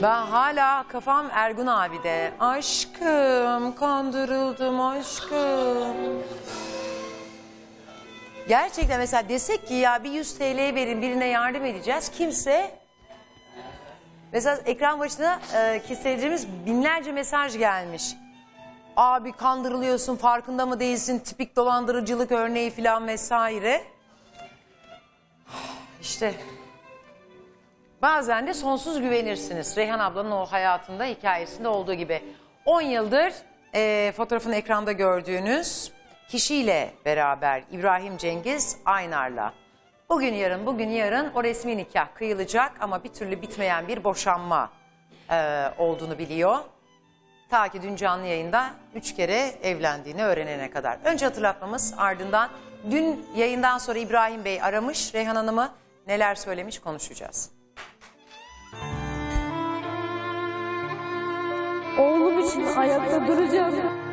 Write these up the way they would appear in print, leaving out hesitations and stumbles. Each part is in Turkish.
Ben hala kafam Ergun abide. Aşkım, kandırıldım aşkım. Gerçekten mesela desek ki ya bir 100 TL verin, birine yardım edeceğiz. Kimse... Mesela ekran başına ki seyircimiz binlerce mesaj gelmiş. Abi kandırılıyorsun, farkında mı değilsin, tipik dolandırıcılık örneği falan vesaire. İşte bazen de sonsuz güvenirsiniz. Reyhan ablanın o hayatında, hikayesinde olduğu gibi. 10 yıldır fotoğrafını ekranda gördüğünüz kişiyle beraber İbrahim Cengiz Aynar'la. Bugün yarın o resmi nikah kıyılacak ama bir türlü bitmeyen bir boşanma olduğunu biliyor. Ta ki dün canlı yayında 3 kere evlendiğini öğrenene kadar. Önce hatırlatmamız, ardından dün yayından sonra İbrahim Bey aramış Reyhan Hanım'ı, neler söylemiş konuşacağız. Oğlum için ayakta duracağım.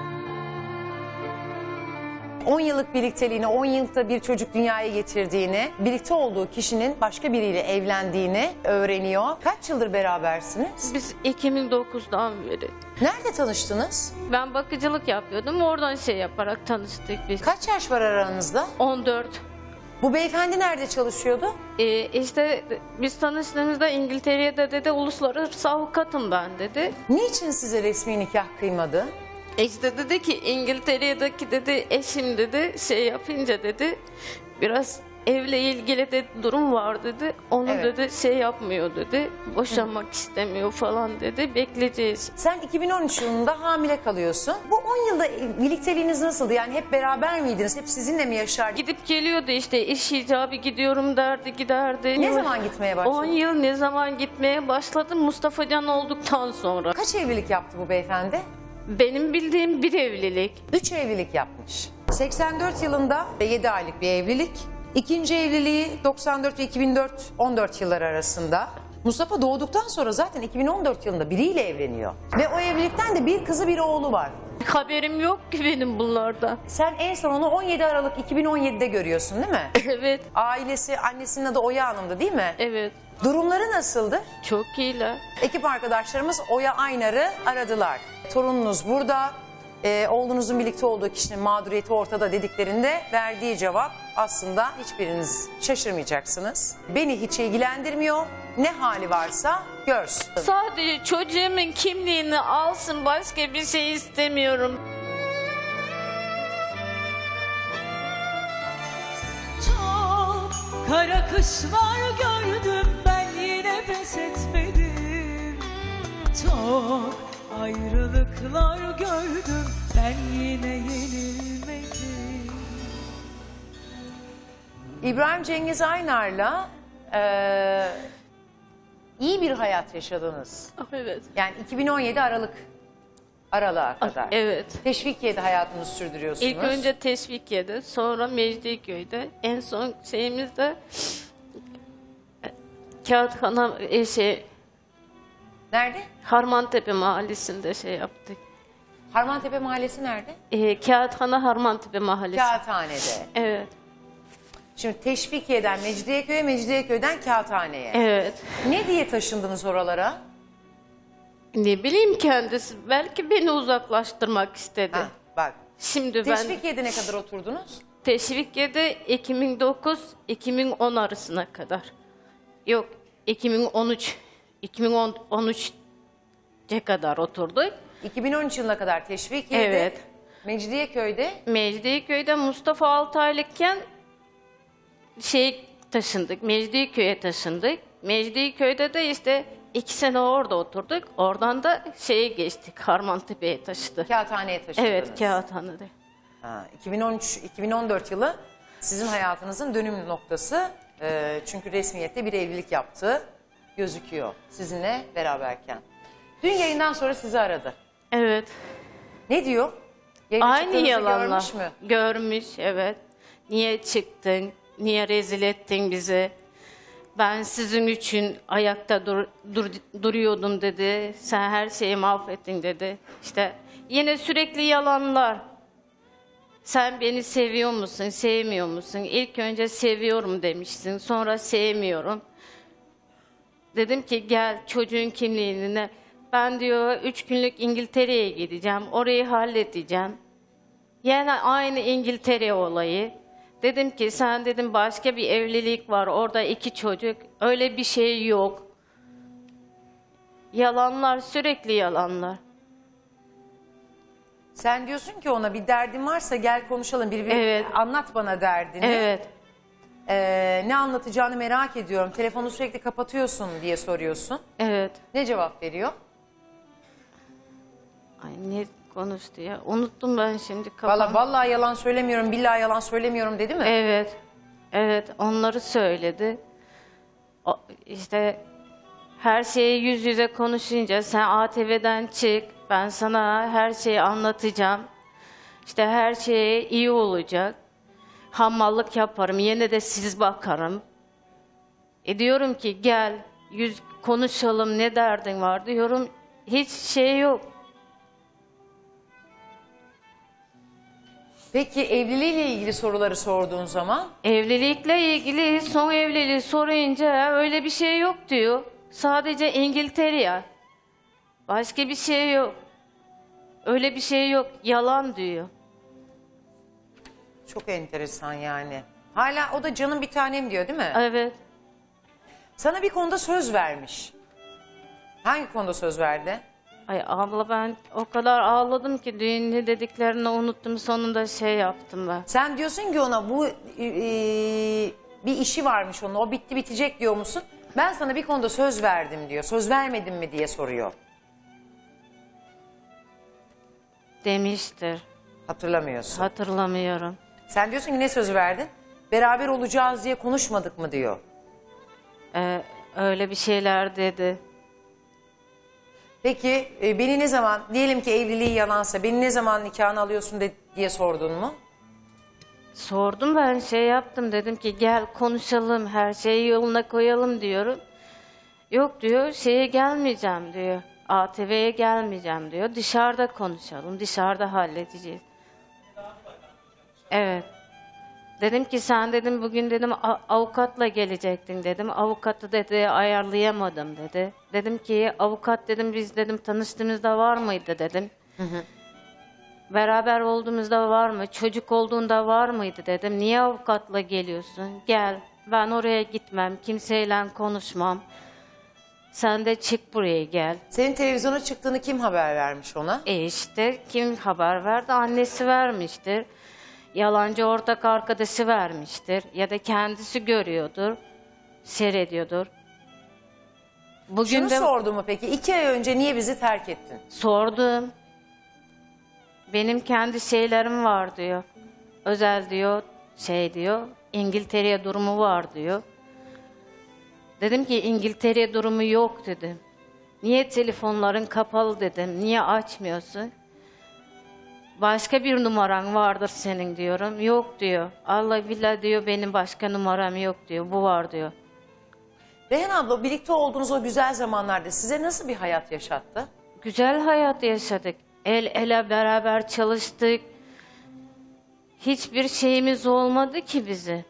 10 yıllık birlikteliğini, 10 yılda bir çocuk dünyaya getirdiğini, birlikte olduğu kişinin başka biriyle evlendiğini öğreniyor. Kaç yıldır berabersiniz? Biz 2009'dan beri. Nerede tanıştınız? Ben bakıcılık yapıyordum. Oradan şey yaparak tanıştık biz. Kaç yaş var aranızda? 14. Bu beyefendi nerede çalışıyordu? İşte biz tanıştığımızda İngiltere'de dedi uluslararası avukatım ben dedi. Niçin size resmi nikah kıymadı? İşte dedi ki İngiltere'deki dedi eşim dedi şey yapınca dedi biraz evle ilgili de durum var dedi. Onu Evet. dedi şey yapmıyor dedi. Boşanmak istemiyor falan dedi. Bekleyeceğiz. Sen 2013 yılında hamile kalıyorsun. Bu 10 yılda birlikteliğiniz nasıldı? Yani hep beraber miydiniz? Hep sizinle mi yaşardı? Gidip geliyordu işte iş icabı gidiyorum derdi giderdi. Ne zaman gitmeye başladı? 10 yıl ne zaman gitmeye başladı Mustafa Can olduktan sonra. Kaç evlilik yaptı bu beyefendi? Benim bildiğim bir evlilik. 3 evlilik yapmış. 84 yılında 7 aylık bir evlilik. İkinci evliliği 94 ve 2004, 14 yılları arasında. Mustafa doğduktan sonra zaten 2014 yılında biriyle evleniyor. Ve o evlilikten de bir kızı bir oğlu var. Haberim yok ki benim bunlarda. Sen en son onu 17 Aralık 2017'de görüyorsun değil mi? Evet, Ailesi, annesinin adı Oya Hanım'dı değil mi? evet. Durumları nasıldı? Çok iyiler. Ekip arkadaşlarımız Oya Aynar'ı aradılar. Torununuz burada, oğlunuzun birlikte olduğu kişinin mağduriyeti ortada dediklerinde verdiği cevap aslında hiçbiriniz şaşırmayacaksınız. Beni hiç ilgilendirmiyor, ne hali varsa görsün. Sadece çocuğumun kimliğini alsın, başka bir şey istemiyorum. Çok kara kışlar gördüm, ben yine pes etmedim. Çok ayrılıklar gördüm, ben yine yenilmedim. İbrahim Cengiz Aynar'la iyi bir hayat yaşadınız. Evet. Yani 2017 Aralık'a kadar. Evet. Teşvikiye'de hayatınızı sürdürüyorsunuz. İlk önce Teşvikiye'de, sonra Mecidiyeköy'de, en son şeyimizde Kağıthana Nerede? Harmantepe mahallesinde şey yaptık. Harmantepe Mahallesi nerede? Kağıthana Harmantepe mahallesi. Kağıthane'de. Evet. Şimdi Teşvikiye'den Mecidiyeköy'e, Mecidiyeköy'den Kağıthane'ye. Evet. Ne diye taşındınız oralara? Ne bileyim kendisi. Belki beni uzaklaştırmak istedi. Ha, bak. Şimdi ben Teşvikiye'de ne kadar oturdunuz? Teşvikiye'de 2009-2010 arasına kadar. Yok 2013'e kadar oturduk. 2013 yılına kadar Teşvikiye'de. Evet. Mecidiyeköy'de. Mecidiyeköy'de Mustafa 6 aylıkken taşındık. Mecidiyeköy'e taşındık. Mecidiyeköy'de de işte 2 sene orada oturduk. Oradan da geçtik. Harmantepe'ye taşıdı. Kağıthane'ye taşındınız. Evet, Kağıthane'de. 2013-2014 yılı sizin hayatınızın dönüm noktası. Çünkü resmiyette bir evlilik yaptığı gözüküyor sizinle beraberken. Dün yayından sonra sizi aradı. Evet. Ne diyor? Yayına Aynı çıktığınızı yalanlar. görmüş mü? Görmüş, evet. Niye çıktın? Niye rezil ettin bizi? Ben sizin için ayakta duruyordum dedi. Sen her şeyi mahvettin dedi. İşte yine sürekli yalanlar. Sen beni seviyor musun, sevmiyor musun? İlk önce seviyorum demişsin, sonra sevmiyorum. Dedim ki gel çocuğun kimliğine. Ben diyor 3 günlük İngiltere'ye gideceğim. Orayı halledeceğim. Yine aynı İngiltere olayı. Dedim ki sen dedim başka bir evlilik var. Orada 2 çocuk. Öyle bir şey yok. Yalanlar, sürekli yalanlar. Sen diyorsun ki ona bir derdin varsa gel konuşalım. Evet. Anlat bana derdini. Evet. Ne anlatacağını merak ediyorum. Telefonu sürekli kapatıyorsun diye soruyorsun. Evet. Ne cevap veriyor? Ay ne konuştu ya? Unuttum ben şimdi kafam. Vallahi yalan söylemiyorum, billahi yalan söylemiyorum dedi mi? Evet. Evet, onları söyledi. İşte her şeyi yüz yüze konuşunca sen ATV'den çık. Ben sana her şeyi anlatacağım. İşte her şeye iyi olacak. Hamallık yaparım. Yine de siz bakarım. Diyorum ki gel konuşalım, ne derdin var diyorum. Hiç şey yok. Peki evliliğiyle ilgili soruları sorduğun zaman? Evlilikle ilgili son evliliği sorunca öyle bir şey yok diyor. Sadece İngiltere. Başka bir şey yok. Öyle bir şey yok. Yalan diyor. Çok enteresan yani. Hala o da canım bir tanem diyor değil mi? Evet. Sana bir konuda söz vermiş. Hangi konuda söz verdi? Ay abla ben o kadar ağladım ki düğünde dediklerini unuttum. Sonunda şey yaptım ben. Sen diyorsun ki ona bu bir işi varmış onun. O bitti bitecek diyor musun? Ben sana bir konuda söz verdim diyor. Söz vermedin mi diye soruyor. Demiştir. Hatırlamıyorsun. Hatırlamıyorum. Sen diyorsun ki ne söz verdin? Beraber olacağız diye konuşmadık mı diyor. Öyle bir şeyler dedi. Peki beni ne zaman, diyelim ki evliliği yalansa, beni ne zaman nikahını alıyorsun diye sordun mu? Sordum ben şey yaptım dedim ki gel konuşalım her şeyi yoluna koyalım diyorum. Yok diyor şeye gelmeyeceğim diyor. ATV'ye gelmeyeceğim diyor. Dışarıda konuşalım, dışarıda halledeceğiz. Evet. Dedim ki sen dedim bugün dedim avukatla gelecektin dedim. Avukatı dedi ayarlayamadım dedi. Dedim ki avukat dedim biz dedim tanıştığımızda var mıydı dedim. Beraber olduğumuzda var mı? Çocuk olduğunda var mıydı dedim. Niye avukatla geliyorsun? Gel ben oraya gitmem kimseyle konuşmam. Sen de çık buraya gel. Senin televizyona çıktığını kim haber vermiş ona? İşte kim haber verdi? Annesi vermiştir. Yalancı ortak arkadaşı vermiştir. Ya da kendisi görüyordur. Seyrediyordur. Bugün Şunu de sordu mu peki? 2 ay önce niye bizi terk ettin? sordum. Benim kendi şeylerim var diyor. Özel diyor, şey diyor. İngiltere'ye durumu var diyor. Dedim ki İngiltere'ye durumu yok dedim. Niye telefonların kapalı dedim. Niye açmıyorsun? Başka bir numaran vardır senin diyorum. Yok diyor. Allah billah diyor benim başka numaram yok diyor. Bu var diyor. Reyhan abla birlikte olduğunuz o güzel zamanlarda size nasıl bir hayat yaşattı? Güzel hayat yaşadık. El ele beraber çalıştık. Hiçbir şeyimiz olmadı ki bizi.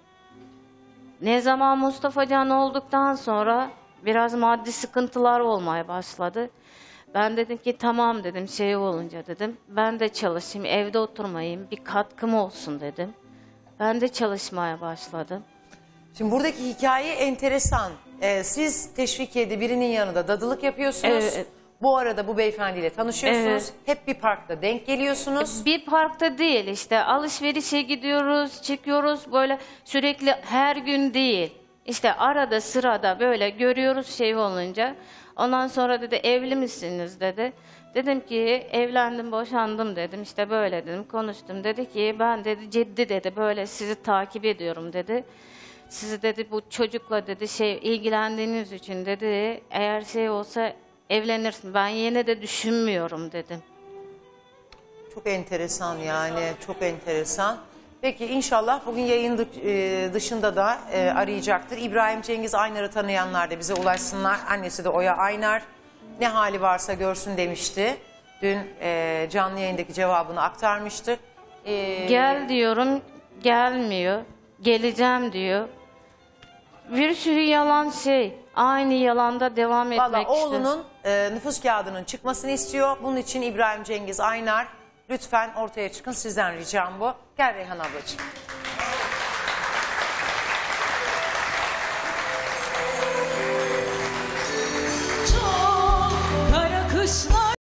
Ne zaman Mustafa Can olduktan sonra biraz maddi sıkıntılar olmaya başladı. Ben dedim ki tamam dedim şey olunca dedim. Ben de çalışayım evde oturmayayım bir katkım olsun dedim. Ben de çalışmaya başladım. Şimdi buradaki hikaye enteresan. Siz Teşvikiye'de birinin yanında dadılık yapıyorsunuz. Evet. Bu arada bu beyefendiyle tanışıyorsunuz. Evet. Hep bir parkta denk geliyorsunuz. Bir parkta değil işte alışverişe gidiyoruz, çıkıyoruz böyle sürekli her gün değil. İşte arada sırada böyle görüyoruz şey olunca. Ondan sonra dedi evli misiniz dedi. Dedim ki evlendim boşandım dedim işte böyle dedim konuştum. Dedi ki ben dedi ciddi dedi böyle sizi takip ediyorum dedi. Sizi dedi bu çocukla dedi şey ilgilendiğiniz için dedi eğer şey olsa evlenirsin. Ben yine de düşünmüyorum dedim. Çok enteresan yani, çok enteresan. Peki inşallah bugün yayın dışında da arayacaktır. İbrahim Cengiz Aynar'ı tanıyanlar da bize ulaşsınlar. Annesi de Oya Aynar. Ne hali varsa görsün demişti. Dün canlı yayındaki cevabını aktarmıştık. Gel diyorum gelmiyor. Geleceğim diyor. Bir sürü yalan aynı yalanda devam etmek Valla istiyor. oğlunun nüfus kağıdının çıkmasını istiyor. Bunun için İbrahim Cengiz Aynar lütfen ortaya çıkın, sizden ricam bu. Gel Reyhan ablacığım.